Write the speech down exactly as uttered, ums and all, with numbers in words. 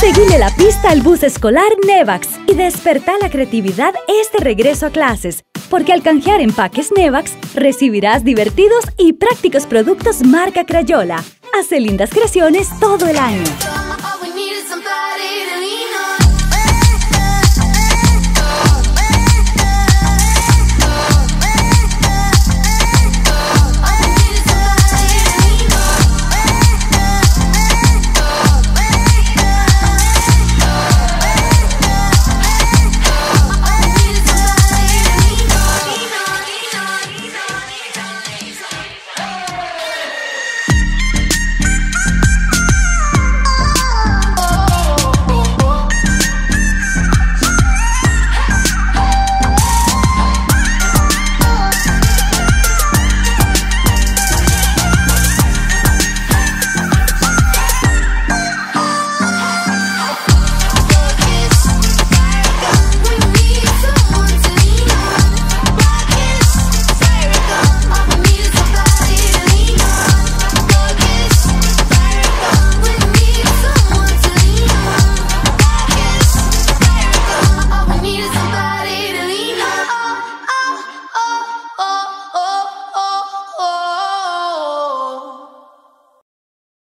Seguile la pista al bus escolar Nevax y desperta la creatividad este regreso a clases, porque al canjear empaques Nevax recibirás divertidos y prácticos productos marca Crayola. Hace lindas creaciones todo el año.